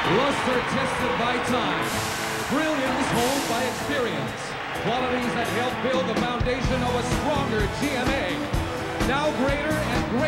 Luster tested by time. Brilliance honed by experience. Qualities that help build the foundation of a stronger GMA. Now greater and